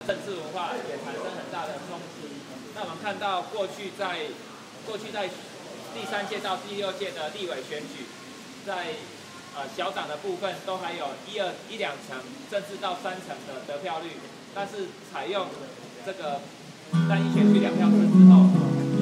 政治文化也产生很大的冲击。那我们看到过去在第3届到第6届的立委选举，在小党的部分都还有1、2成，甚至到3成的得票率，但是采用这个单一选区2票制之后，